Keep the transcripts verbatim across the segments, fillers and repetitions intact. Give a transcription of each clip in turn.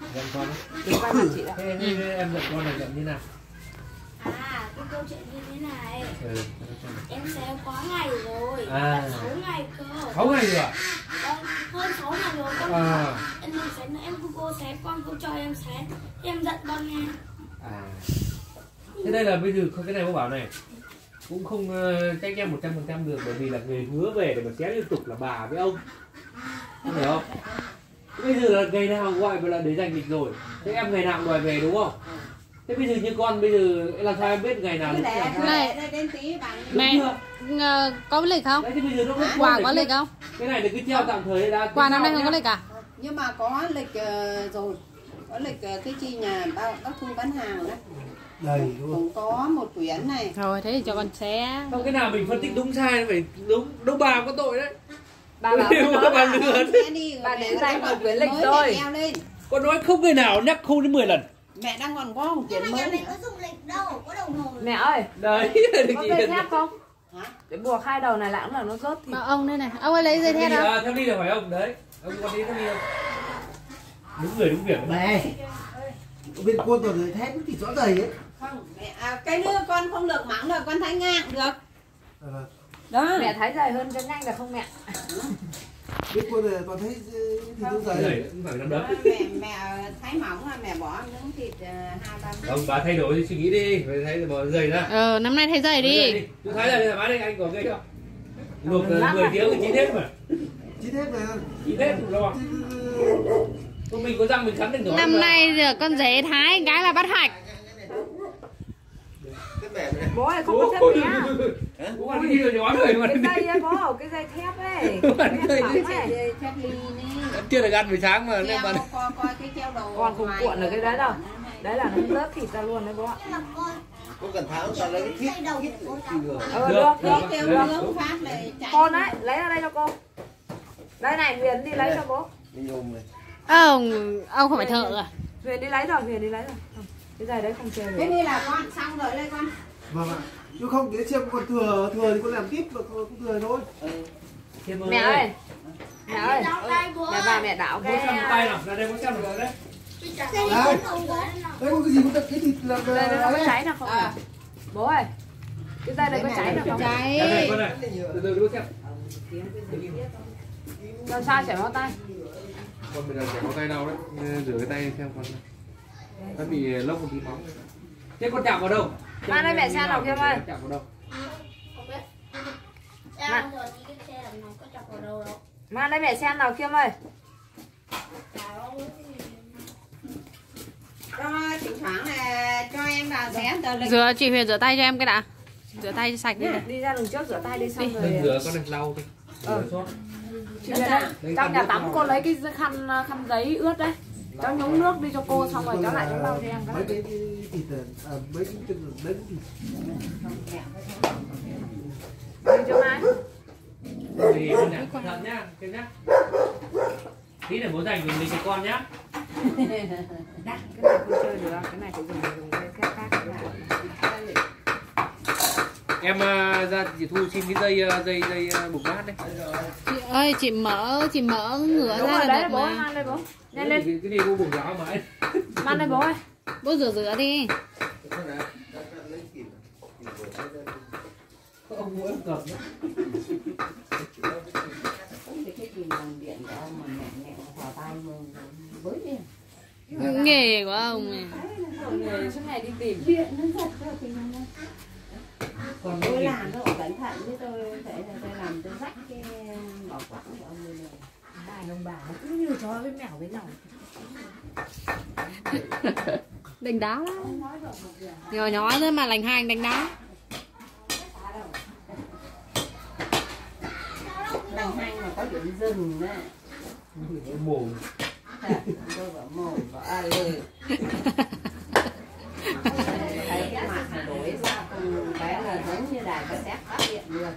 Giận con Đến quay mặt chị ạ. thế, thế, thế em giận con này giận như nào? À, cái câu chuyện như thế này. Ừ. Em xé quá ngày rồi. À. sáu ngày cơ. sáu ngày rồi ạ? Vâng, hơn sáu ngày rồi con. À. Em định xé nữa, em cứ cô xé con, cô cho em xé. Em giận con nghe. À. Thế đây là bây giờ cái này cô bảo này cũng không uh, trách em một trăm phần trăm được, bởi vì là người hứa về để mà xé liên tục là bà với ông, không hiểu không? Bây giờ là ngày nào gọi về là để giành lịch rồi, thế em ngày nào cũng đòi về đúng không? Thế bây giờ như con bây giờ làm sao em biết ngày nào Cứ đúng để, không? để, đến tí bạn Mẹ uh, có lịch không? Đấy, thế bây giờ nó không Quà có lịch không? Cái này là cứ treo tạm thời đã. Quà năm nay không có lịch à? nhưng mà có lịch uh, rồi, có lịch uh, cái chi nhà bác, bác Thu bán hàng đấy. Đầy cũng có một quyển này. Rồi thế thì cho con xé. Không, cái nào mình phân tích đúng sai phải đúng, đâu bà có tội đấy. Bà bảo bà, bà lừa đi, bà để dành một quyển lịch rồi. Con nói không ngày nào nhắc không đến mười lần. Mẹ đang còn có một quyển mới. Nhà này có dùng lịch đâu, có đồng hồ. Mẹ ơi, đấy có dây thép không? Hả? Để buộc hai đầu này lại cũng là nó rớt thì. Mà ông đây này, ông ấy lấy dây thép đâu? À, theo đi là phải ông đấy. Ông con đi theo đi không? Đúng người đúng việc. Này. Bên quân toàn người thép thì rõ ràng ấy. Không, mẹ à, cái nữa con không được mắng rồi, con thái ngang được. À, đó. Mẹ thái dài hơn cho nhanh được không mẹ? bên quân này toàn thấy thì nó dày. Không phải năm đó. Mẹ mẹ thái mỏng là mẹ bỏ miếng thịt hai ba. Không, bà thay đổi suy nghĩ đi, phải thấy bỏ dày ra. Ờ, năm nay thay giày đi. Chú thái là thoải mái đi, anh có gây không? Luộc mười tiếng thì chín hết mà. Chín hết mà. Chín hết rồi đâu. Còn mình có răng mình cắn được nữa. Năm nay giờ con dế thái cái là bắt hạch. Bố ơi không có chất nhá. Bố ăn đi rồi nhỏ rồi mà. Cái dây ấy bố, cái dây thép ấy. Cái dây thép ly này. Chưa được ăn buổi sáng mà Treo, coi, coi cái treo đầu. Còn cùng cuộn ở cái đấy đâu. Đấy là nó rớt thịt ra luôn đấy bố ạ. Có cần tháo ra lấy cái thiết thiết thì được. Ừ, được, được, Kêu được. nướng phát này chạy. Con đấy, lấy ra đây cho cô. Đây này, Huyền đi lấy cho bố. Mình ôm này. Ông, ông không phải thợ à? Huyền đi lấy rồi, Huyền đi lấy rồi. Không, cái giày đấy không chơi được. Thế đi là con xong rồi đây con. Vâng ạ. Chứ không để xem còn thừa thừa thì con làm tiếp và không thừa thôi. Mẹ ơi. Mẹ ơi. Mẹ vào mẹ đảo cái cái tay nào, ra đây có xem được đấy. Đây. Đây có cái gì cũng cái thịt là đây nó có cháy nào không? À. Bố ơi. Cái dây đây có cháy nào không? Cháy. Đây con này. Từ từ đưa xem. Làm sao chảy máu tay? Con bây giờ chảy máu tay đâu đấy. Rửa cái tay xem con. Nó bị lốc một tí máu. Thế con chạm vào đâu? Mang đây mẹ xem nào kia ơi. Chạm vào đâu? Không biết. Em giờ đi cái xe làm nó có chọc vào đâu đâu. Mang đây mẹ xem nào Kiêm ơi. Cho thỉnh thoảng là cho em vào xé tờ lịch. Rửa chị Huyền rửa tay cho em cái đã. Rửa tay cho sạch đi này. Đi ra đường trước rửa tay đi xong rồi. Đừng rửa con này lau đi. Rửa sót. Chị Huyền ơi, trong nhà tắm cô lấy cái khăn khăn giấy ướt đấy. Cháu nhúng nước đi cho cô xong rồi cháu lại cháu lau cho em Mấy cái. cái thịt à, mấy cái chân đấy thịt. Đi cho ai? Thì con nhá, cẩn thận nhá, Kiêm nhá. Tí nữa bố dành mình lịch cho con nhá. Đắt, cái này không chơi được, cái này phải dùng dùng cái khác khác cái Em uh, ra chị Thu xin cái dây uh, dây dây uh, bục bát đấy. Chị ơi, chị mở, chị mở ngửa đúng ra rồi là đấy được bố, mà. mang đây bố. Nhanh lên. Cái, cái gì cô bụng giáo mà ấy. Mang đây bố ơi. Bố rửa rửa đi. Ông muốn cầm đấy. Cái gì bằng điện của ông mà mẹ mẹ hòa tay với đi. Nghề của ông này. Người suốt ngày đi tìm. Điện nó giật rồi thì Còn tôi làm tôi cẩn thận chứ tôi phải là tôi làm tôi rách cái bảo quản của ông này. Bài ông bà nó cứ như chó với mèo với nhau. Đánh đá lắm. Nhỏ nhỏ thôi mà lành hành đánh đá. Lành hành mà có điểm dừng đấy. mồm. Tôi bảo mồm bảo a lê. Thấy cái mặt này đổi ra cùng cái là giống như đài cassette phát điện luôn.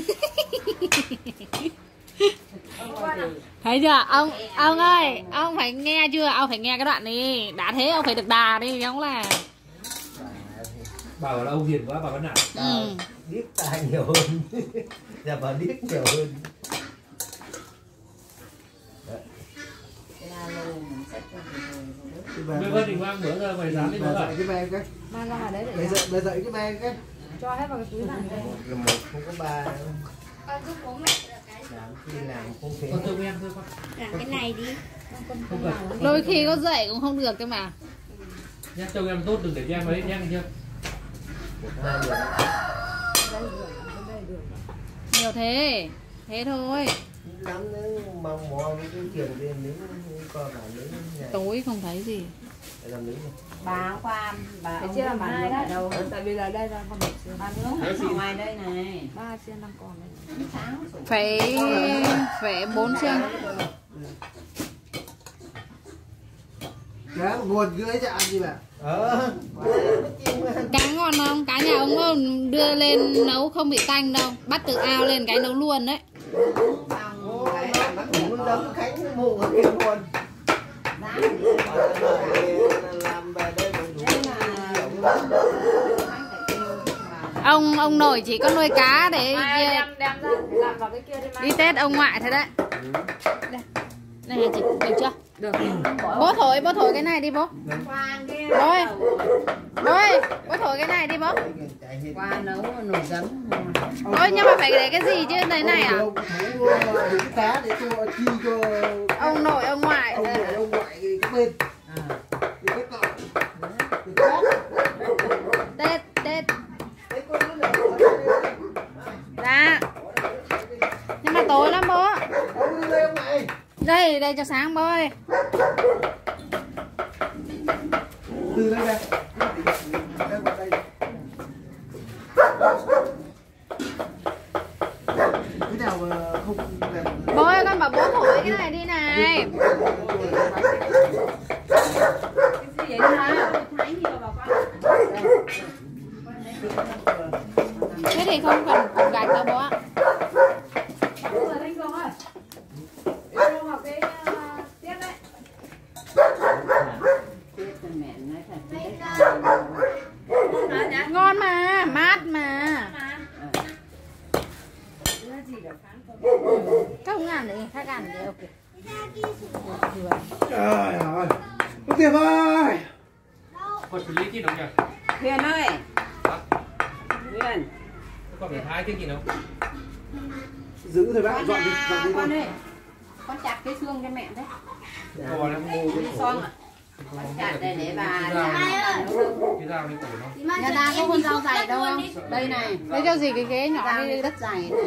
Thấy chưa? Ông ông ơi, ông phải nghe chưa? Ông phải nghe cái đoạn này. Đã thế ông phải được đà đi không là. Bảo là ông hiền quá, bà vẫn nào. Ừ. Điếc tai nhiều hơn. Dạ bà điếc nhiều hơn. Cái alo mình xách cho rồi rồi. Mày Vân thì mang bữa ra mày dán đi bữa dậy cái be cái. Mang ra ngoài đấy để Mày dậy, mày dậy cái be cái. cho hết vào cái túi này. Là một không có ba. Con giúp bố mẹ là cái gì? Làm khi làm không thể. con cho em thôi con. Làm cái này đi. Không cần. Đôi khi có dậy cũng không được cơ mà. Nhắc cho em tốt đừng để cho em ấy nhắc chưa. Nhiều thế. Thế thôi. Lắm nữa mong mò với cái tiền tiền nếu con làm nếu nhà. Tối không thấy gì. Làm nếu Bà hôm qua bà Phải ông chia làm bà hai nướng ở đấy. đâu? Tại vì là đây là con một xiên. Bà nướng ở ngoài đây này. Ba xiên năm con này. Sáng Phải phải bốn xiên. cá nguồn dưới cho ăn gì bà? Ờ. Cá ngon không? Cá nhà ông ông đưa lên nấu không bị tanh đâu. Bắt từ ao lên cái nấu luôn đấy. Ô, nó cũng giống Khánh mù ở kia luôn. Làm về đây Ông ông nội chỉ có nuôi cá để Ai đem đem ra làm vào cái kia đi mai. đi Tết ông ngoại thôi đấy. Đây. Này chị được chưa? Được. Bố thổi, bố thổi cái này đi bố. Bố ơi. Bố ơi, bố thổi cái này đi bố. qua nấu nồi giấm. Ôi nhưng mà phải để cái gì chứ đấy này à? cái cá để cho chi cho Ông nội ông ngoại. ông nội ông ngoại cái bên. Cái cọ. Cái cát. Tết Tết. Dạ. Nhưng mà tối lắm bố. Ông đi đây ông ngoại. Đây, đây cho sáng bố ơi. Từ đây ra. Đây vào đây. Cái nào mà không làm. Bố ơi con bảo bố thổi cái này đi này. Cái gì vậy hả? Thái nhiều vào con. Thế thì không cần cục gạch đâu bố ạ. Bắt rồi anh Cường ơi. Cho vào cái uh, tiết đấy. Tiết cho mẹ nói thật. Ngon mà, mát mà. Các ông ăn đi, các ăn đi ok. Trời ơi. Cô Tiệp ơi. Con xử lý gì đâu nhỉ? Huyền ơi. Huyền. Con phải thái cái gì đâu? Giữ thôi bác, Con dọn đi, nhà dọn đi con con. ơi. Con chặt cái xương cho mẹ đấy. Cò lắm. Đi xong à? Con chặt để để bà Cái dao đi cổ nó. nhà ta có con dao dày đâu không? Đây này. Lấy cho gì cái ghế nhỏ Dao đi. đi rất dày này.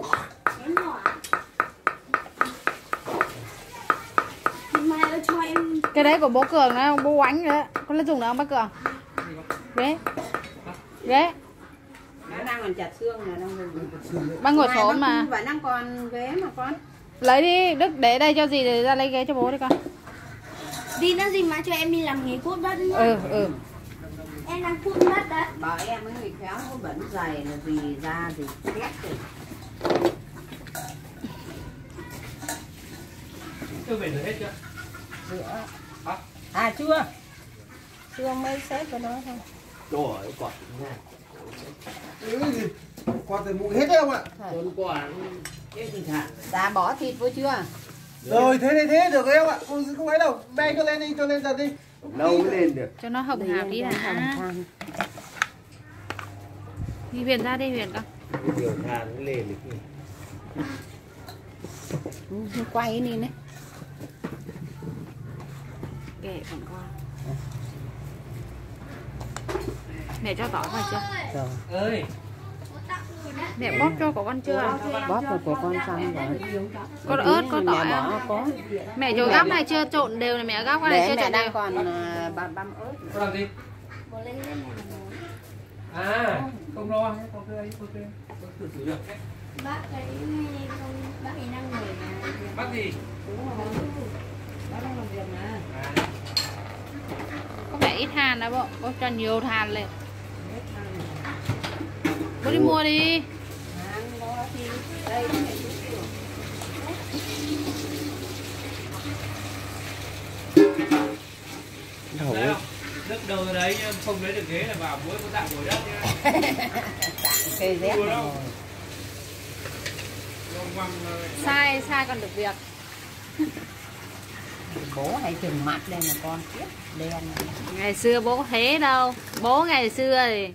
Mai ơi cho em. Cái đấy của bố Cường đấy, bố oánh đấy. Con lấy dùng được không bác Cường? Ghế. Ghế. Nó đang còn chặt xương là đang dùng. Bác ngồi Ngoài xổm bác mà. vẫn đang còn ghế mà con. Lấy đi, Đức để đây cho gì để ra lấy ghế cho bố đi con. Đi nữa gì mà cho em đi làm nghề cuốc đất nhá. Ừ, ừ. Em đang cuốc đất đấy. Bảo em với người khéo nó vẫn dày là vì da thì ghét rồi. Chưa về được hết chưa? Sữa. Hả? À chưa. Chưa mới xếp cho nó thôi. Trời ơi, quả nha. Ừ gì? Quả từ mũi hết đấy không ạ? Con quả hết thì thả. Dạ bỏ thịt vô chưa? Rồi thế thế thế được em ạ. Không không ấy đâu. Bay cho lên đi, cho lên dần đi. Đâu mới lên được. Cho nó hồng hào tí đã. Đi Huyền ra đi Huyền con. Điều than nó lên được kìa. Ừ, quay đi đấy. Kệ còn con. Mẹ cho tỏi vào chưa? Rồi. Ơi. Mẹ bóp cho của con chưa? Bóp vào của con xong rồi. Có ớt, có tỏi Mẹ không? bỏ có. Mẹ chỗ góc này chưa trộn đều này, mẹ góc này Để chưa mẹ trộn đang đều. còn à, băm băm ớt. Con làm gì? Bố lên lên này là bố. À, không lo, có cái ấy, có cái có thử thử được đấy. Bác ấy không, bác ấy đang ngồi mà. Bác gì? Bác đang làm việc mà. À, Có vẻ ít than đó bộ, bố cho nhiều than lên. Bố đi mua đi. Ăn đó thì đây cái này chút xíu. đấy không? Nước đầu rồi đấy, nhưng không lấy được ghế là vào mỗi có tạm ngồi đất nhá. Tặng cây rét Đùa rồi. đâu? Long quăng, ờ, Sai, sai còn được việc. bố hay trừng mặt lên mà con tiếp đen. Ngày xưa bố thế đâu. Bố ngày xưa thì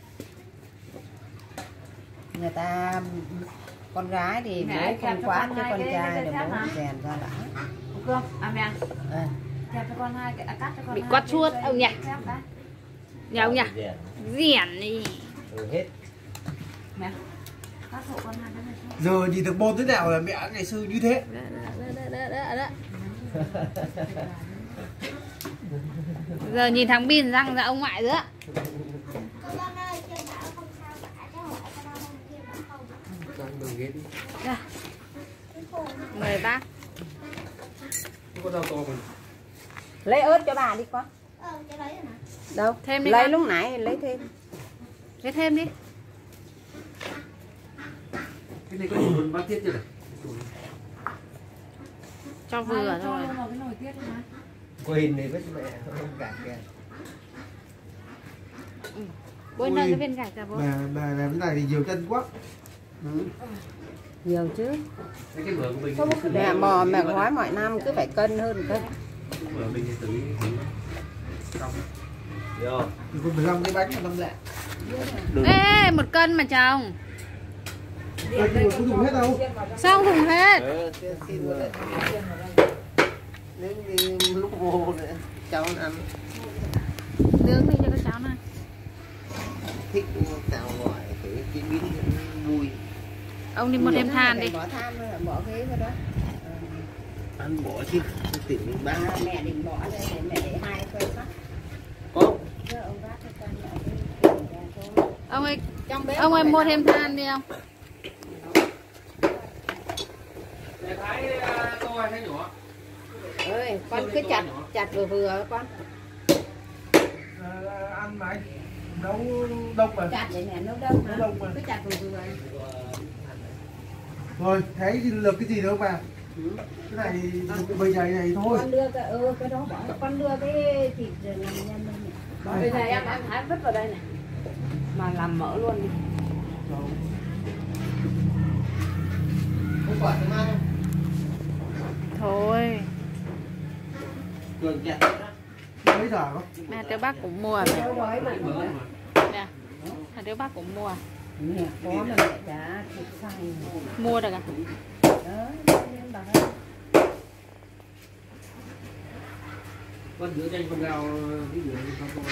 Người ta con gái thì Mẹ, bố kẹp không cho quát con cho hai con cái- trai cái để thép bố hả? rèn ra đã. Cương, à mẹ, Ừ. kẹp cho con hai cái, à, cắt cho con Bị hai quát cái chuốt dây ông nhỉ? thép cái. nhà ông nhỉ? Rẻn đi. Ừ, hết. Mẹ, cắt hộ con hai cái này thôi. Giờ nhìn được môn thế nào là mẹ ngày xưa như thế. Đó, đó, đó, đó, đó, đó. Giờ nhìn thằng Bin răng ra ông ngoại nữa. Con ơi, trên bảo không sao cả, chứ không phải con không kia bảo không. Con đừng ghét đi. Đây, Cái khổ này. mời bác. Không có rau to mình. Lấy ớt cho bà đi con. Ờ, cái đấy rồi nè. Đâu? Thêm đi lấy con. lúc nãy lấy thêm. Lấy thêm đi. Cái này có đủ luôn bát tiết chưa này? Cho vừa Hai, cho thôi. luôn vào cái nồi tiết đi mà. Quên này với mẹ không cả kìa. Bôi nâng cái viên gạch ra bố. Bà bà làm cái này thì nhiều chân quá. Ừ. Nhiều chứ. Cái bữa của mình cứ Mẹ lấy- bò mẹ gói mọi năm cứ phải cân hơn cân. Bữa mình thì tự tự xong. Vô. Thì con mười lăm cái bánh mà năm lẻ. Ê, một cân mà chồng. Ờ, thì có dùng hết đâu. Sao không dùng hết? Ờ, xin rồi. Đến thì lúc vô nữa cháu ăn Nướng đi cho các cháu này. thích tạo loại cái chế biến vui. Ông đi mua thêm than đi. Bỏ than thôi, bỏ ghế vào đó. Ăn bỏ chứ tỉnh ba. À, mẹ định bỏ đây để mẹ để hai quay phát. Có Chứ ông vác cái con mẹ đi. Ông ơi, Trong bếp ông ơi phải mua làm. thêm than đi không? Để thái uh, to hay thái nhỏ? Ơi, con cứ chặt chặt vừa vừa con. à, ăn mà anh nấu đông mà. Chặt để mẹ nấu đông mà. Nấu đông mà. Cứ chặt vừa vừa. Rồi thấy thì được cái gì nữa mà. Ừ. Cái này cái bầy nhầy này thôi. Con đưa cái ừ, cái đó bỏ. Con đưa cái thịt làm nhân lên này. Bây giờ em em thái vứt vào đây này. Mà làm mỡ luôn đi. Không quả thơm ăn không? Thôi, Cường chặt. Mấy giờ không? mẹ đứa bác cũng mua rồi. Đâu đói mà. Mỡ mà. Nè, hai đứa bác cũng mua. Mẹ có mà mẹ đã thịt xay. Mua được à? Đó, nên bà ơi. Con giữa tranh con gao cái gì không có.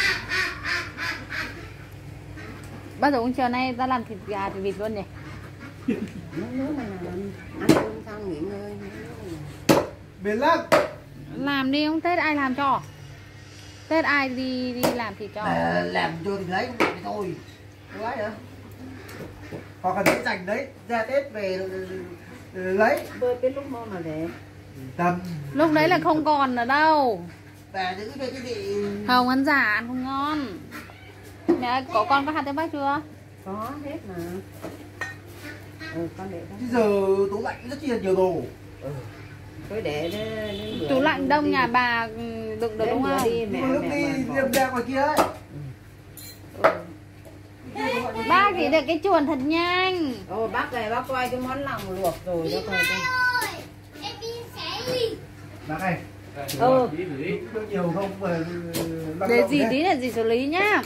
Bác Dũng chiều nay ta làm thịt gà thịt vịt luôn nhỉ? Nếu nếu mà làm ăn cơm xong nghỉ ngơi. Biển lắm. Làm đi, không Tết ai làm cho? Tết ai đi đi làm thịt cho? À, làm cho thì lấy không được thì thôi. Có lấy hả? Hoặc là để dành đấy ra Tết về ừ, lấy Bơi cái lúc mô mà về. tầm Lúc đấy là không còn ở đâu. và giữ về cái gì Không, ăn giả ăn không ngon. Mẹ ơi, có con có hạt tây bắc chưa? Có hết mà. Ừ, con để đó. chứ giờ tủ lạnh rất chi là nhiều đồ. Cứ để đến bữa Tủ lạnh đông đi. nhà bà ừ, đựng được Đến đúng bữa không? đi mẹ Nhưng mà lúc mẹ đi bảo bỏ. đem ra ngoài kia ấy. Bác thì được cái chuồn thật nhanh. Ồ, bác về bác coi cái món lòng luộc rồi đó coi Mẹ coi. ơi, em đi sẽ đi. Bác này Ừ. Đi thử đi. nó nhiều không mà lăn Để lộn gì thế. tí là gì xử lý nhá.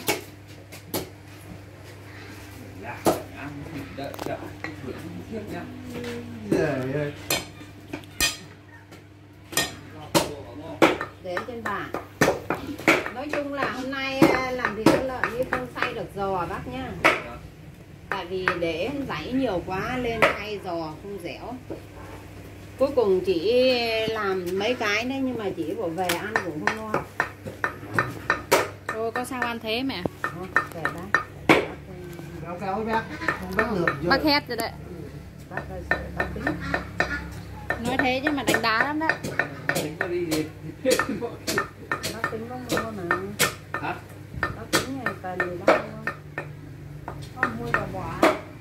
Dạ, ăn đợi đợi đợi tiếp nhá. Giời ơi. Để trên bàn. Nói chung là hôm nay à, làm thịt con lợn như không xay được giò bác nhá. Tại vì để giấy nhiều quá lên xay giò không dẻo. Cuối cùng chỉ làm mấy cái đấy nhưng mà chỉ bỏ về ăn cũng không ngon. Thôi có sao ăn thế mẹ? Thôi, về bác. Kéo kéo với bác không bác lượm chưa. Bác hét rồi đấy. Bác ơi, bác tính. Nói thế chứ mà đánh đá lắm đấy. Tính có đi gì? Bác tính có mua mà. Hả? Bác tính ngày cần thì bác mua. Không mua vào bỏ.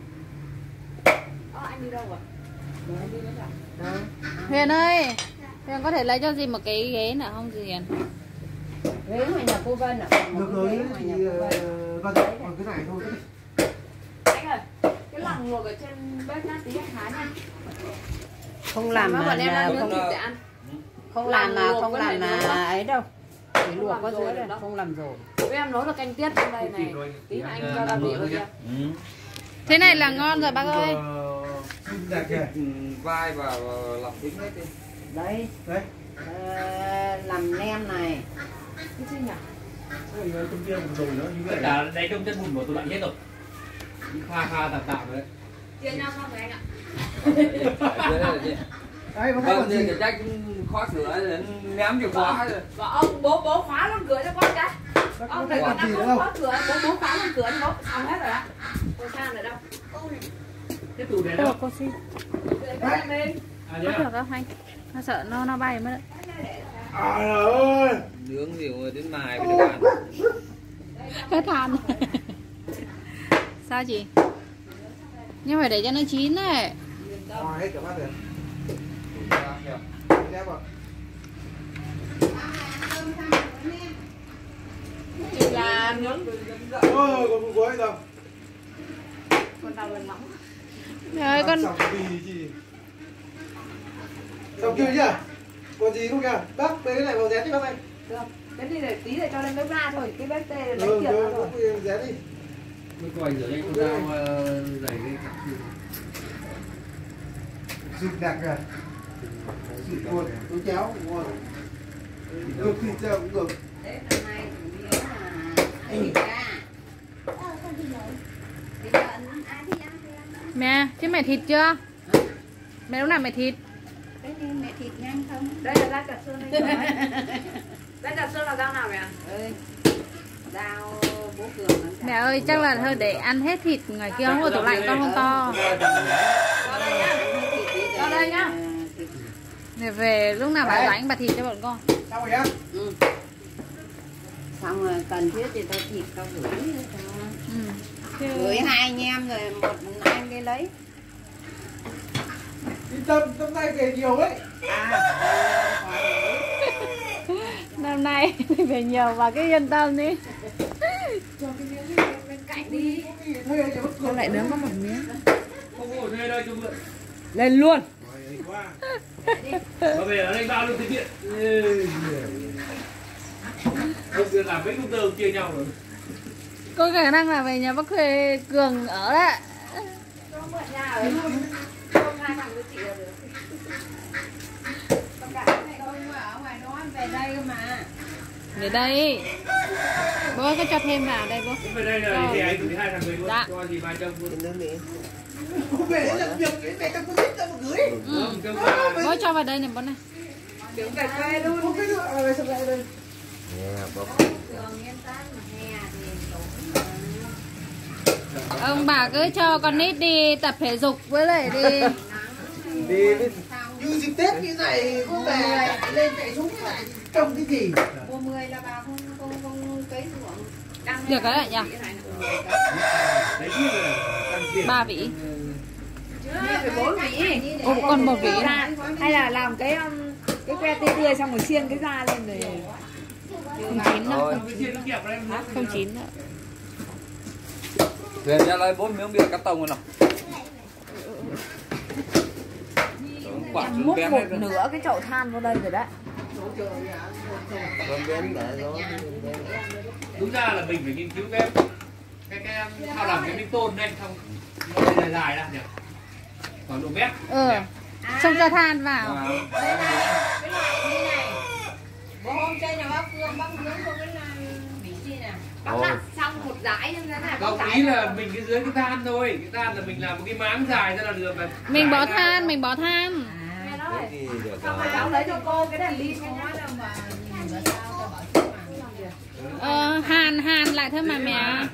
Ờ, anh đi đâu rồi? Để đi nữa rồi. Đâu. Huyền ơi, Huyền có thể lấy cho gì một cái ghế nữa không gì Huyền? Ghế ngoài nhà cô Vân ạ. Một Được cái rồi ghế ngoài thì nhà cô Vân. ờ, vâng còn cái này thôi. Anh ơi, cái lòng luộc ở trên bếp nhá, tí em hái nha. Không làm Mà mà bọn em là đang nướng không thịt để ăn. Không làm mà luộc không với làm lại mà nấu đâu. ấy đâu. Chỉ luộc làm có rồi dưới được đây, đâu. không làm rồi. Với em nấu là canh tiết trong đây này. Tí nữa anh cho gia vị vào kia. Thế này là ngon rồi bác ơi. Đẹp kìa. Vai và làm tính hết đi. Đấy, Đấy. ờ, làm nem này. Cái gì nhỉ? Ôi, trong kia rồi nó như vậy. Cả đây trong chất bùn của tôi lại hết rồi. Pha pha tạm tạm rồi đấy. Chia nhau xong rồi anh ạ. Đấy, bác Vâng, còn gì? thì cái trách khóa cửa ném chìa khóa rồi. Và ông bố bố khóa luôn cửa cho con cái. Bác Ông có này phải còn còn gì đang nữa không không? khóa cửa, bố bố khóa luôn cửa anh bố xong hết rồi ạ. Không sao nữa đâu. Cái tủ này Cô, đâu? cô xin. Để cái em lên. À Có nhá. được không anh? Nó sợ nó nó bay mất đấy. À ơi. Nướng rượu đến mài với được ăn. Hết than. Sao chị? Nhưng phải để cho nó chín này. À, hết cả bát rồi. Đẹp à? Là nướng Ôi, còn một cuối rồi. con tàu lên mỏng. Rồi con Xong đi gì? Xong chưa nhá? Còn gì không kìa? Bác lấy cái này vào rén đi bác ơi. Được. Thế thì để tí để cho lên bếp ga thôi. Cái bếp tê lấy Ừ, tiền ra ừ, rồi. ừ, rén đi. Mới coi rửa anh con dao dày cái cặp kia. Sụp đẹp kìa. Sụp luôn, túi chéo, ngon. Được thịt ra cũng được. Đấy, năm nay chủ yếu là thịt ra. Thịt lợn, ai thích ăn thì ăn. mẹ, chứ mẹ thịt chưa? Mẹ lúc nào mẹ thịt? Thế thì mẹ thịt nhanh không? Đây là rau cà xương đây rồi. Rau cà xương là rau nào mẹ? Ơi, dao bố Cường nó chặt. Mẹ ơi, chắc là thôi để ăn hết thịt ngoài kia không có tủ lạnh con không to. Vào đây nhá. Vào đây nhá. Thịt. Để về lúc nào bà rảnh bà thịt cho bọn con. Xong rồi nhá. Ừ. Xong rồi cần thiết thì tao thịt tao gửi cho. Ừ. Chứ... Gửi hai anh em rồi một anh đi lấy. Yên tâm, năm nay về nhiều ấy. Năm nay về nhiều và cái yên tâm đi. Cho cái miếng bên cạnh đi. Con lại nướng có một miếng. Không ngồi thuê đây chung lượng. Lên luôn. Mà về ở đây bao luôn cái điện. Ông kia làm mấy công tơ chia nhau rồi. Có khả năng là về nhà bác Khuê Cường ở đấy. Cho mượn nhà ở không hai thằng với chị là được. Con cả cái này Không ở ngoài đó về đây cơ mà. Về đây. Bố ơi, có cho thêm vào đây bố. Về đây là thì anh gửi hai thằng về luôn. Dạ. Cho gì ba trăm luôn. Không về đấy làm việc, cái này tao có thích tao mà gửi. Không, cho ba. Bố cho vào đây này bố này. đứng cà phê luôn. Không biết nữa, à, xong lại đây. Cường yên tâm hè thì cũng Ông bà cứ cho con nít đi tập thể dục với lại đi. Đi với như dịp Tết như này cũng về chạy lên chạy xuống như này trông cái gì? mùa mười là bà không không không cấy ruộng. Được cái này nhỉ? Đấy chứ là tăng tiền. Ba vỉ. Phải bốn vị. Ồ, còn một vỉ. Ra, hay là làm cái um, cái que tê tươi xong rồi xiên cái da lên rồi. Không chín đâu. Thôi, Cái chiên nó kẹp vào em. Không chín nữa. về ra lấy bốn miếng bia cắt tông rồi nào. Quả trứng Múc bén một hết rồi. nửa cái chậu than vào đây rồi đấy. Đúng ra là mình phải nghiên cứu cái cái cái sao làm cái miếng tôn này xong nó dài dài ra nhỉ. Còn độ mét. Ừ. Xong cho than vào. À, Cái loại như này. Bố hôm trên nhà bác Phương bác nướng cho cái là mỹ chi nè. Bác đặt xong một dải như thế này. Không, ý là mình cái dưới cái than thôi. Cái than là mình làm một cái máng dài ra là được mà. Mình bỏ than, mình bỏ than. Nghe đó rồi. thì được Xong rồi. rồi cháu lấy cho cô cái đèn lim nhá. Ờ, hàn hàn lại thôi mà mẹ.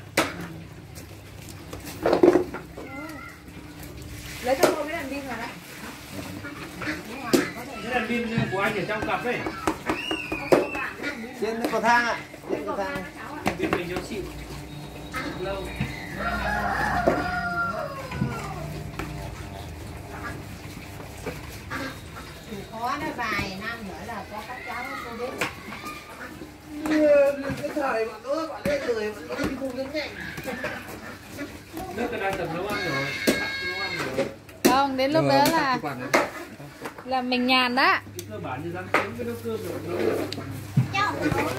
Lấy cho cô cái đèn lim vào đấy. Cái đèn pin của anh ở trong cặp ấy. Trên cầu thang ạ. Trên cầu thang. Pin mình nó xịn. Lâu. Khó nó vài năm nữa là có các cháu cô biết. Cái thời bọn nó bọn đây lười bọn nó đi cùng đến nhanh. Nước cái đang tầm nấu ăn rồi. Nấu ăn rồi. Không, đến lúc đó là Cái quả này. là mình nhàn đó. Cái cơ bản như rang trứng với nấu cơm rồi. Cháu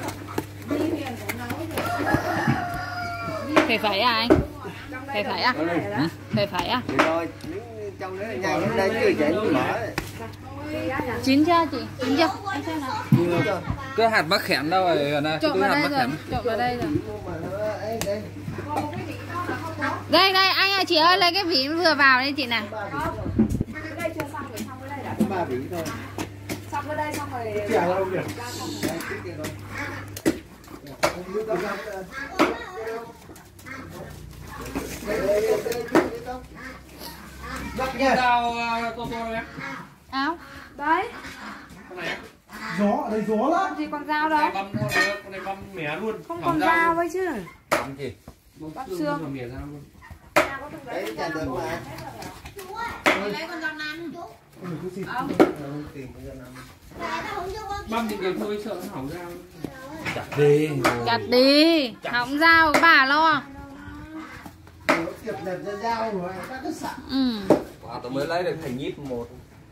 Phải phải à anh? Phải phải à? Phải phải à? Được rồi, trong đấy là nhanh đây chưa chảy mở. Chín chưa chị? Chín chưa? Anh xem nào. Cái hạt mắc khẻn đâu rồi này. Trộn vào đây rồi, trộn vào đây rồi. Đây đây anh ơi, chị ơi lấy cái vỉ vừa vào đây chị này. Đây chưa xong rồi, xong cái đây đã. Ba vỉ thôi. Xong cái đây xong rồi. Chả đâu kìa. Bắt nha. Dao tô tô đây em. Áo. Đấy. Con này. Gió, ở đây gió lắm. Gì còn dao Con này đâu? băm con này, con này băm mẻ luôn. Không còn dao ấy chứ. Băm gì? Bắp xương và mẻ dao luôn. Đấy, chả được mà. lấy con dao nan chú. Băm thì được thôi, sợ nó hỏng dao. Chặt đi. Chặt đi. Hỏng dao bà lo. Tiệp đẹp ra dao rồi, các cái sẵn. Ừ. Wow, tôi mới lấy được thành nhíp một.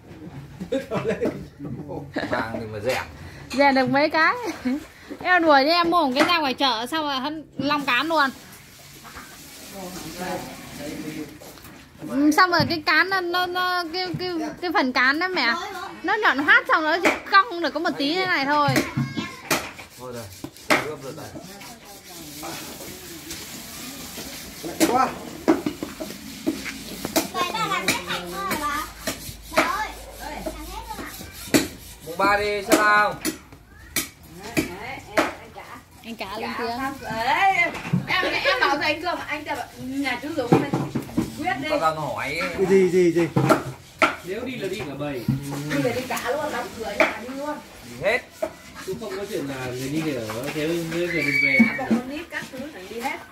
Vàng thì mà rẻ. Về được mấy cái. Em đùa với em mua một cái dao ngoài chợ xong rồi hắn long cán luôn. Ừ, xong rồi cái cán nó, nó, nó cái, cái, cái phần cán đó mẹ nó nhọn hoắt xong nó chỉ cong được có một tí thế này thôi. Thôi rồi, ướp rồi đây. Quá. Vậy ta làm hết thành thôi bà. Bà ơi, làm hết luôn à. Mùng ba đi sao nào? Anh cả lên tiếng. Đấy, em em bảo cho anh cơ mà anh ta bảo nhà chú Dũng này quyết đi. Tao đang hỏi. Cái gì gì gì? Nếu đi là đi cả bầy. Đi về đi cả luôn, đóng cửa nhà đi luôn. Đi hết. Chứ không có chuyện là người đi ở thế người về mình về. Cả bọn con nít các thứ phải đi hết.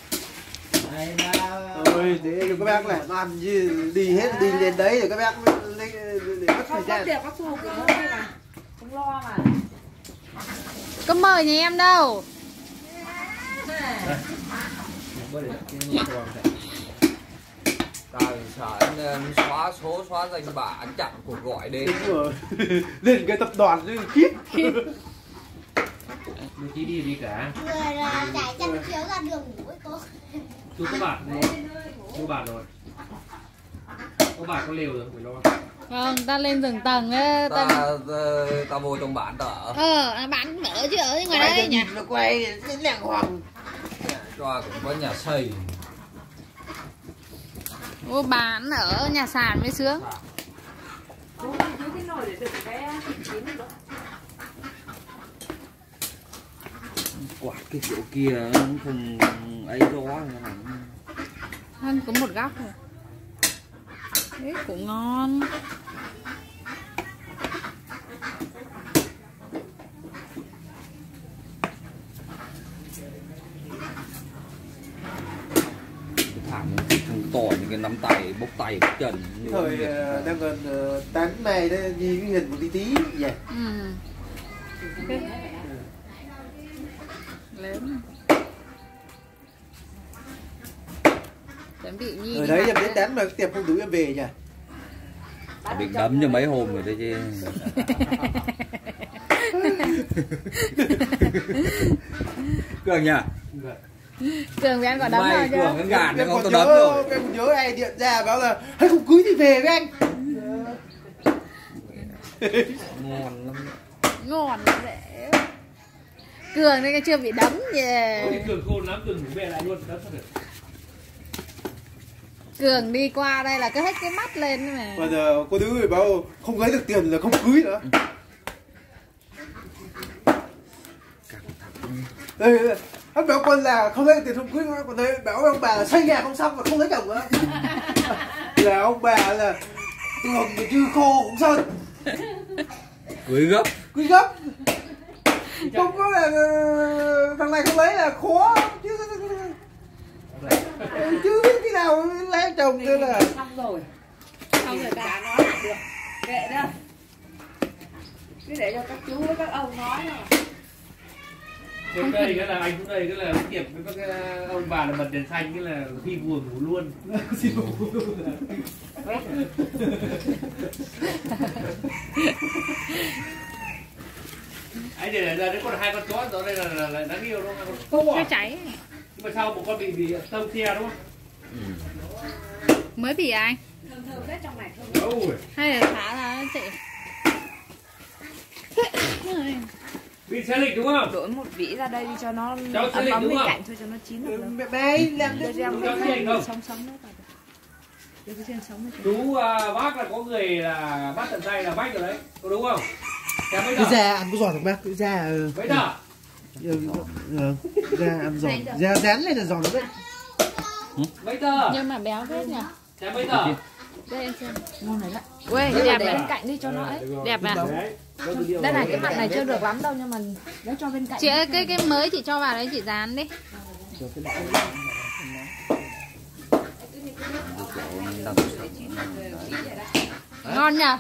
Ôi, thế các bác này làm gì đi hết đi lên đấy rồi các bác lấy để mất thời Không có gian. tiệc có thu cửa thôi mà. Không lo mà. Có mời nhà em đâu. Tao sợ anh xóa số, xóa danh bạ, anh chặn cuộc gọi đến. Đúng rồi. Lên cái tập đoàn chứ khiếp. Mình chỉ đi đi cả. Người là trải chăn chiếu ra đường ngủ với cô. Chú có bạn rồi. Chú bạn rồi. Có bạn có lều rồi, phải lo. Vâng, ta lên giường tầng ấy, Ta, ta... ta, ta vô trong bản tờ. Ờ, bạn ở chứ ở ngoài đây nhỉ. Nó quay cái làng hoàng. Cho cũng có nhà xây. Ô, bạn ở nhà sàn mới sướng. Chú chú cái nồi để đựng cái thịt chín được. Quạt cái chỗ kia nó không ấy gió. Hơn có một góc rồi. Đấy cũng ngon. Thảm thằng to như cái nắm tay bốc tay bốc chân. Thời uh, đang còn uh, tán này đây nhìn cái hình một tí tí vậy. Ừ. Okay. Lớn. Chuẩn bị nhi. Ở đấy em đến tán mà tiệm không túi em về nhỉ. Bị đấm như mấy hôm rồi đấy chứ. Cường nhỉ? Cường với anh có đấm May rồi chứ. Cường cái gạt nó Em không còn có đấm nhớ, rồi. em còn nhớ ai điện ra báo là hay không cưới thì về với anh. Ngon lắm. Ngon dễ. Cường đây chưa bị đấm gì. Ôi, Cường khôn lắm, Cường về lại luôn, đấm sao được. Cường đi qua đây là cứ hết cái mắt lên mà. Bây giờ có đứa người bảo không lấy được tiền là không cưới nữa. Đây, đây. Ông bảo con là không lấy được tiền không cưới nữa, còn đây bảo ông bà là xây nhà không xong mà không lấy chồng nữa. Là ông bà là tường mà chưa khô cũng sơn. Cưới gấp. Cưới gấp. Không có là thằng này không lấy là khó chứ chứ biết cái nào lấy chồng kia là Xong rồi. Xong rồi cả nói lại được. Kệ đó. Cứ để cho các chú với các ông nói thôi. Trên đây cái là anh xuống đây cái là cái tiệp với các ông bà là bật đèn xanh cái là khi buồn ngủ luôn. Anh để ra đấy còn hai con chó đó đây là là, là đáng yêu đúng không? Con Cho cháy. Nhưng mà sao một con bị bị tông xe đúng không? Mới bị anh. Thơm thơm đấy trong này thơm. Ôi. Hay là khá là chị. Bị xe lịch đúng không? Đổi một vỉ ra đây đi cho nó Cháu ấm lịch ấm đúng bên không? cạnh thôi cho nó chín được. Mẹ đây làm Đây cái em Cháu xe lịch không? sống sống nữa vào. Để cái trên sống nữa. Chú uh, bác là có người là bắt tận tay là bách rồi đấy, có đúng không? Chém mấy cái tờ? da ăn có giòn không bác? Cái da ừ. Mấy tờ? Ừ, ừ, da ăn giòn, da rán lên là giòn lắm đấy. Mấy tờ? Nhưng mà béo phết nhỉ. Chém mấy tờ? Đây em xem. Ngon này đấy. Ui, Để đẹp bên này. cạnh đi cho nó ấy. Đẹp à? Đấy. Đây này cái mặt này chưa được lắm đâu nhưng mà đấy cho bên cạnh. Chị ơi, cái cái mới chị cho vào đấy chị dán đi. Ngon nhỉ?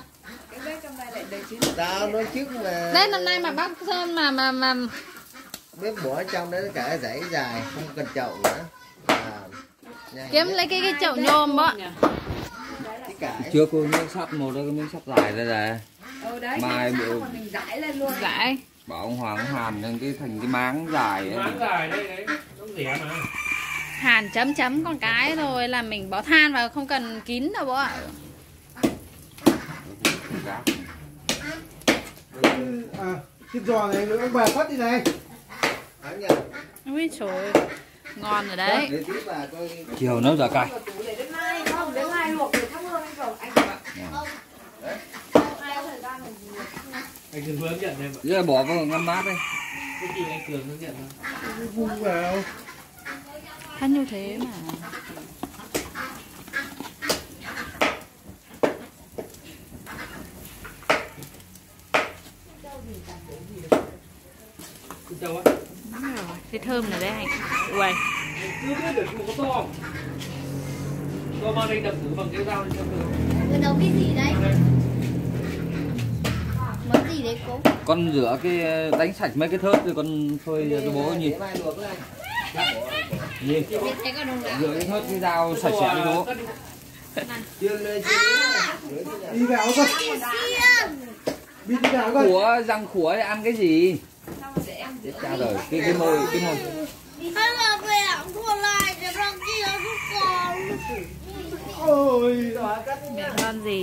Tao nói trước mà Đây năm nay mà bác Sơn mà mà mà bếp bỏ ở trong đấy cả dãy dài không cần chậu nữa à, nhanh kiếm nhất. lấy cái cái chậu nhôm đó. Cái cải Chưa cô miếng sắt một đó cái miếng sắt dài đây này. Ừ đấy. Mai Mai bộ- mà mình rải lên luôn. Đấy. Bảo ông Hoàng hàn lên cái thành cái máng dài ấy. Máng dài đây đấy, nó rẻ mà. Hàn chấm chấm con cái rồi là mình bỏ than vào, không cần kín đâu bố ạ. À, thịt giò này ông bà cắt đi này. Ăn nhỉ? Ui trời ơi, ngon rồi đấy. Để tí bà coi Chiều nấu giả cay. Để đến mai không, đến mai luộc để thắp hương anh rồi anh. Anh Cường hướng dẫn em ạ. Giờ bỏ vào ngăn mát đi. Cái gì anh Cường hướng dẫn em. Vung vào. Thân như thế mà. Đâu á? Đúng rồi, cái thơm này đấy anh. Ui. Cứ biết được một con to. Cho mang đây đập thử bằng cái dao đi cho được. Người nấu cái gì đấy? Món gì đấy cô? Con rửa cái đánh sạch mấy cái thớt rồi con phơi cho bố nhìn. để mai luộc lên. Nhìn. Thấy có đúng Rửa cái thớt cái dao sạch sẽ đi bố. Chưa lên Đi vào coi. Đi đi vào coi. Khủa răng khủa thì ăn cái gì? Chết cha rồi, cái cái môi cái môi. Hay là mẹ mua lại để bằng kia giúp con. Ôi. mẹ ngon gì.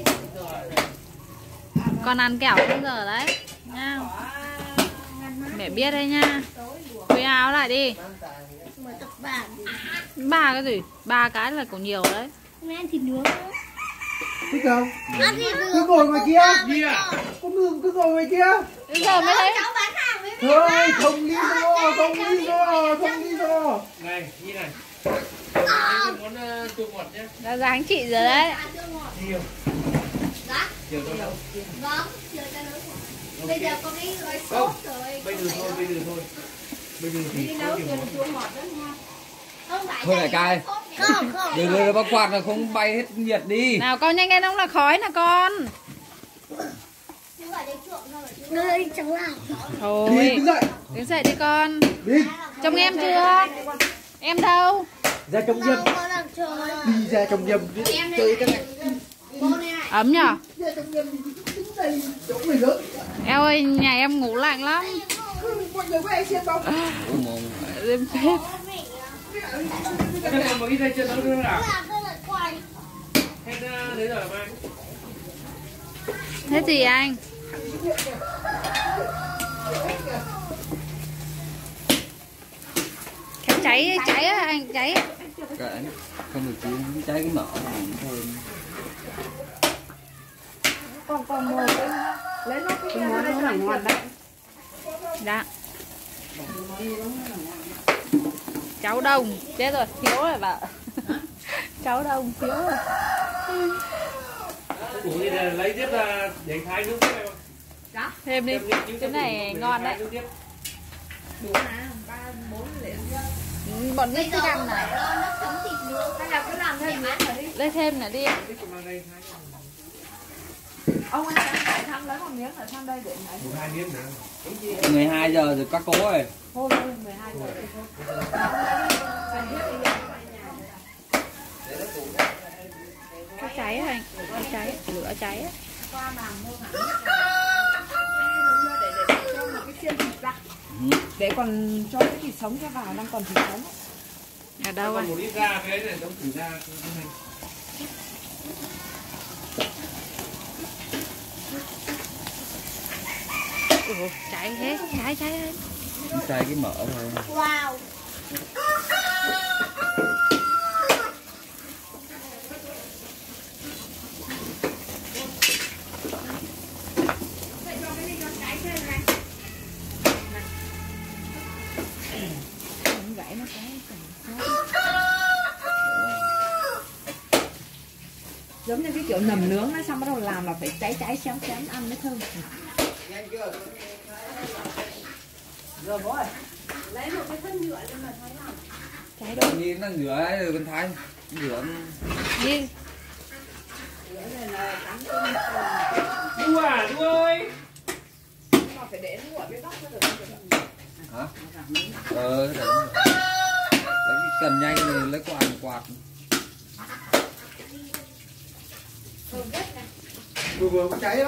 Con ăn kẹo không giờ đấy nha. Mẹ biết đấy nha. Quay áo lại đi. Mở tập bản. Ba cái gì? Ba cái là cũng nhiều đấy. Mẹ ăn thịt nướng. Thích không? Ăn thịt nướng. Cứ ngồi ngoài kia. Đi à? Con đường cứ ngồi ngoài kia. Bây giờ mới thấy. Cháu bán hàng với mẹ. Thôi, không lý do, không lý do, không lý do. Này, như này. Anh món uh, chua ngọt nhé. Đã dáng chị rồi đấy. À, chưa ngọt. Nhiều. Dạ. Chiều đâu đâu. Vâng, chưa cho nấu rồi. Bây giờ có cái gói sốt rồi. Bây giờ thôi, bây giờ thôi. Bây giờ thì Đi có nấu nhiều cho món. chua ngọt đó nha. Không phải Thôi lại cay. Không, không. Đừng rồi bác quạt là không bay hết nhiệt đi. Nào con nhanh lên không là khói nè con. Chứ phải để trộn thôi. Nơi chẳng làm. Đi, Thôi. đứng dậy. Đứng dậy đi con. Đi. Trông em chưa? Em đâu? Ra trong nhâm. Đâu có làm chơi. Đi ra trong nhâm. Em đây Chơi này. cái này. Bố này này. Ấm nhở? Ra trong nhâm thì đứng đây. Chỗ người lớn. Eo ơi, nhà em ngủ lạnh lắm. Mọi người với anh xem không? Ôi mồm. Đêm phết. Các em một ít đây chưa nấu nữa nào? Làm tôi lại quay. Hết uh, đấy rồi mai. Thế gì anh? Khéo cháy, cháy á anh, cháy. Cái không được chín cháy cái mỡ cũng thơm. Còn còn một cái lấy nó cái món nó là ngon đấy. Dạ. Cháu Đông, chết rồi, thiếu rồi bà. Cháu Đông, thiếu rồi. Củ thì là lấy tiếp ra để thái nước tiếp em. Thêm đi, cái này ngon đấy. Đủ hả? ba bốn liền. Bọn Bây nít giờ thích ăn không phải này. lo nước chấm thịt nướng. Hay là cứ làm thêm nữa rồi đi. Lấy thêm nữa đi. Cái mà đây thái. Ông anh đang phải thăm lấy một miếng ở sang đây để lấy. Một hai miếng nữa. mười hai giờ rồi các cố ơi. Thôi thôi mười hai giờ rồi thôi. Có cháy rồi anh, có cháy, lửa cháy á. Qua màng mua hẳn để để cho một cái xiên thịt ra. Để còn cho cái thịt sống cho vào, đang còn thịt sống. Ở đâu anh? Một ít ra cái này giống thử ra cái này. Ủa, cháy hết, cháy cháy hết. Cháy cái mỡ thôi. Wow. Gãy nó cái giống như cái kiểu nầm nướng nó xong bắt đầu làm là phải cháy cháy xém xém ăn mới thơm. Rồi bố ơi. Lấy một cái thân nhựa lên mà thấy không? Cháy đâu? Nhìn nó rửa ấy rồi con Thái. Rửa. Đi. Đu à, Đu ơi. Mà phải để nó ở bên góc rồi. Hả? Ờ, để. Lấy cái cần nhanh rồi lấy quạt quạt. Vừa vừa có cháy đó.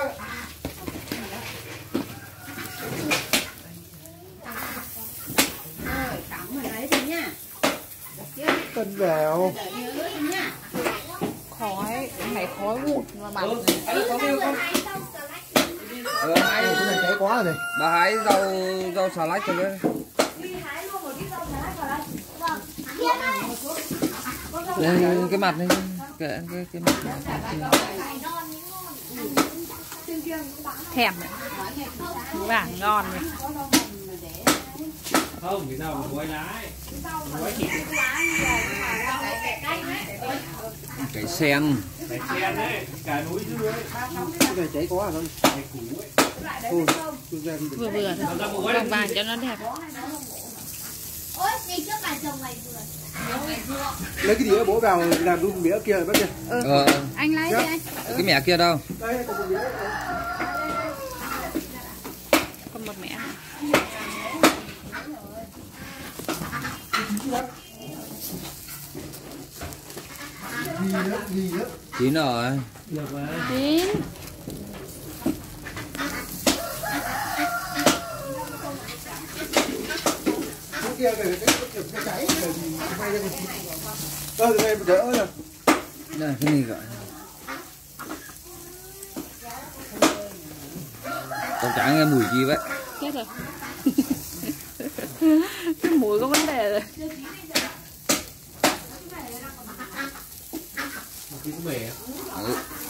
Rồi, cắm vào đấy thôi nha. Cân vào. Nhớ thôi nha. Khói, này khói vụt mà bạn. Ừ, anh có cái không? Ờ, hai. Cái này cháy quá rồi này. Bà hái rau rau xà lách rồi đấy. Đây, cái mặt này cái cái cái mặt này. Thèm này. Vàng ngon này. Không, cái nào mà gói lái. Gói thịt. Cái sen. Cái sen đấy, cả núi dưa ấy. Cái này cháy quá rồi. Cái củ ấy. Thôi, tôi ra đi. Vừa vừa thôi. Làm ra một gói Vàng vàng cho nó đẹp. Ôi, đi trước bà chồng mày vừa. Lấy cái đĩa bố vào làm luôn mía kia rồi bác kia. Ờ, Anh lấy đi anh. cái mẹ kia đâu? Đây, còn một đĩa. Còn một mẹ. Gì nữa, gì nữa. Chín rồi. Được mà. Chín. Cái kia về cái cái cái cháy là gì? May ra một chút. Ờ, từ đây đỡ rồi. Đây, cái này gọi. Con chả nghe mùi gì vậy? Chết rồi. Cái mùi có vấn đề rồi. Cái mẻ. Ừ.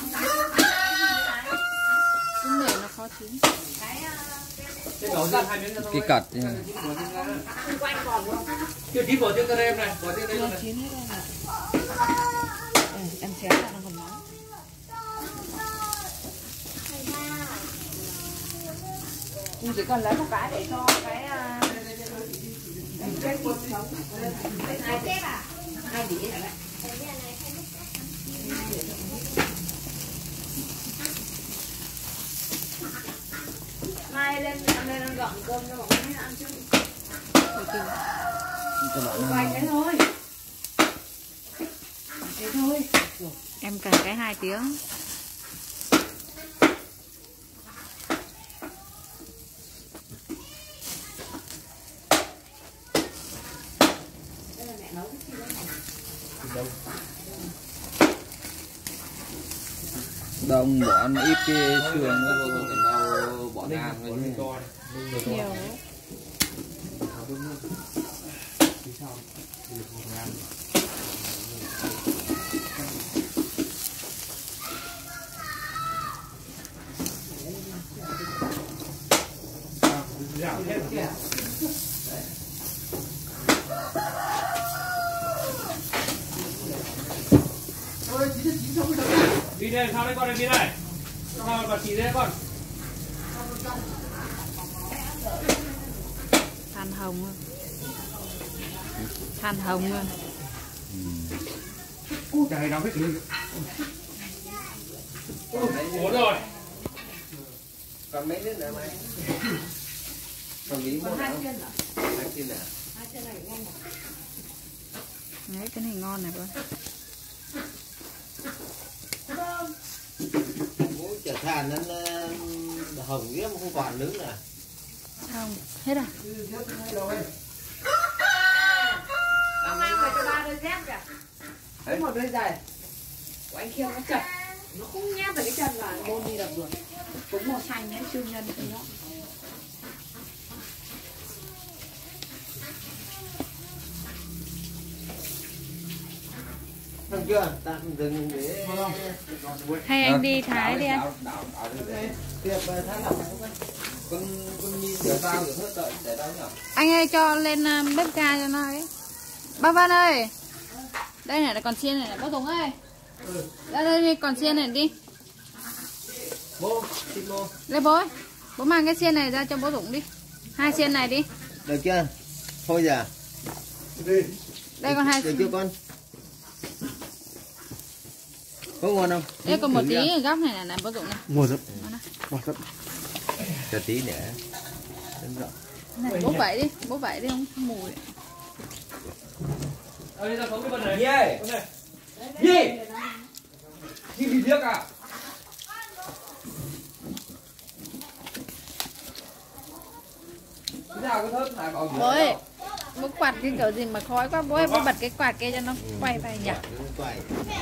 Cái mề nó khó chín. Cái đó ra hai miếng nữa thôi. Cái cật. Chưa chín bỏ trên em này, bỏ trên đây này. Chín hết rồi. Ừ, em xé ra nó còn nóng. Mình chỉ cần lấy một cái để cho cái cái thịt sống. Hai xếp à? Hai đĩa hả bạn? Mai lên lên ăn gọn cơm cho mọi người ăn chứ. Vài cái thôi. Thế thôi. Em cần cái hai tiếng. Đông bỏ ăn ít cái xương nữa rồi còn đâu bỏ ngang thôi chứ. Nhiều. Đi đây, sao đây con đây, đi đây. Sao bà chỉ đây con. Than hồng luôn. Than hồng luôn. Trời đóng hết lên. Ủa rồi. Còn mấy nước nữa mày? Còn ví mua hai nào? chiên à? Hai chiên à? Hai chiên này ngon à? Đấy, cái này ngon này con. Mỗi chả thàn nó nó hồng ghế mà không còn nướng nè. Không, hết rồi. Con mang về cho ba đôi dép kìa. Có một đôi giày của anh Khiêu nó chật, nó không nhét vào cái chân là bôn đi được rồi. Cũng màu xanh đấy, siêu nhân thì đó. Được chưa? Tạm dừng để Hay anh đi thái đi anh. tiếp thái lọc con con nhìn rửa dao rửa hết đợi để đâu nhỉ? Anh ơi cho lên um, bếp ga cho nó ấy. Ba Văn ơi. Đây này là còn xiên này, này bác Tùng ơi. Đây đây đi, còn xiên này đi. Bố, xin bố. Đây bố ơi. Bố mang cái xiên này ra cho bố Tùng đi. Hai xiên này đi. Được chưa? Thôi giờ. Đây còn hai Được xiên. chưa con? Có ngon không? Đây còn một Thử tí đi ở góc này này, này bố Tùng này. Ngon lắm. Ngon đó. Ngon lắm. Cho tí nữa. Đúng rồi. Này, bố vẩy đi, bố vẩy đi không mùi. Ờ, đi ra phóng cái bên này. Gì? Con này. Gì? Gì bị thiếc à? Thế nào có thớt này bảo Bố ơi, bố quạt cái kiểu gì mà khói quá, bố ơi, bố bật cái quạt kia cho nó quay về nhỉ. Quay.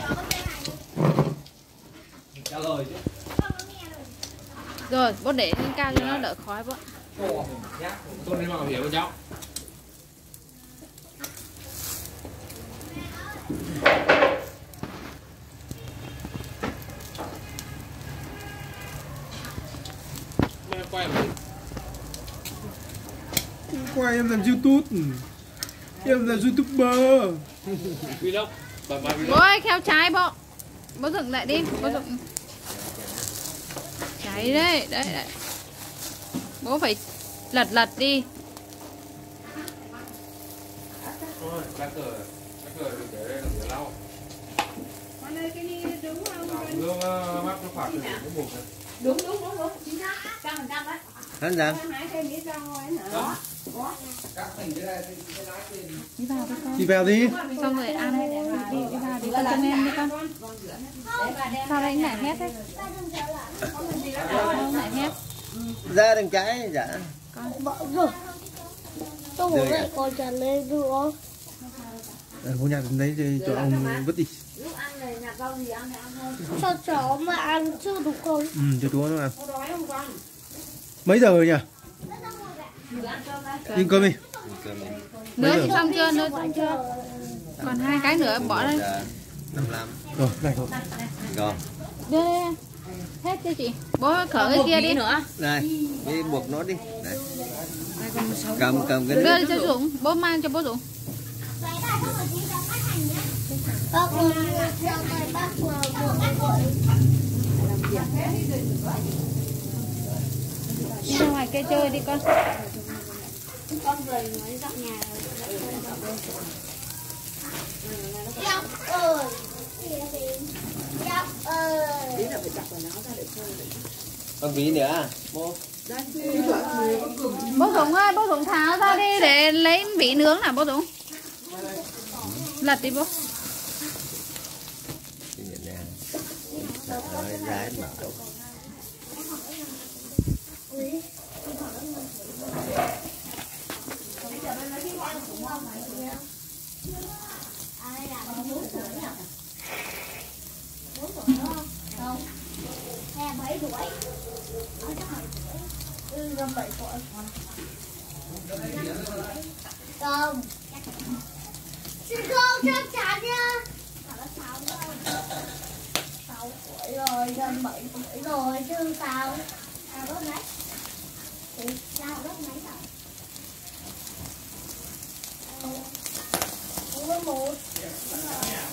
trả lời chứ. Rồi, bố để lên cao cho nó đỡ khói bố. Ồ, nhá. Tôi đi vào hiểu với cháu. Quay mà. Quay em làm YouTube. Em là YouTuber. Vlog. Bà bà Bố ơi, theo trái bố. Bố dựng lại đi, bố dựng. Cháy đấy, đấy, đấy. Bố phải lật lật đi. Thôi, lá cờ, lá cờ đừng để đây là để lau. Con ơi, cái đi đúng không? Nào, nước mắt nó phạt được cái bụng này. Đúng, đúng, đúng, đúng. Chính xác. Trăm phần trăm đấy. Hắn rằng Con hái thêm miếng rau ấy hả? Đó. Cắt thành cái này thì cái lá trên. Đi vào đi con. Đi vào đi. Xong rồi ăn đi, đi, đi vào đi con cho em đi con. Sao đây anh lại hét đấy? Sao anh lại hét? ra đằng trái dạ. Bỏ rồi. Tôi muốn lại còn trả lên nữa. Ờ, cô nhặt đến đấy thì cho ông vứt đi. Lúc ăn này nhặt rau gì ăn thì ăn thôi. Cho chó mà ăn chưa đúng không? Ừ, cho chú nó ăn. Có đói không con? Mấy giờ rồi nhỉ? Thử ăn cơm đây. Đi cơm đi. Nữa thì xong chưa, nữa xong chưa? Còn hai cái nữa bỏ đây. năm lăm. Rồi, này rồi. Rồi. Đưa đây. Hết chưa chị? Bố khởi cái kia đi nữa. Này, đi buộc nó đi. Này. Cầm cầm cái Đưa cho Dũng, bố mang cho bố Dũng. Bác ơi, cho mày bác vừa vừa Ra ngoài kia chơi đi con. con về mới dọn nhà. Dọc ơi. Dọc ơi. Còn ví nữa. Bố. Bố Dũng ơi, bố Dũng tháo ra đi để lấy vỉ nướng nào bố Dũng. Lật đi bố. Rồi, ra mở. Hè bảy tuổi. Ừ, gần bảy tuổi. Không. Chị không chắc chắn nha. Sáu tuổi rồi, gần bảy tuổi rồi chứ sao? Sao lớp mấy? Ủa, sao lớp mấy rồi? Ủa, lớp một.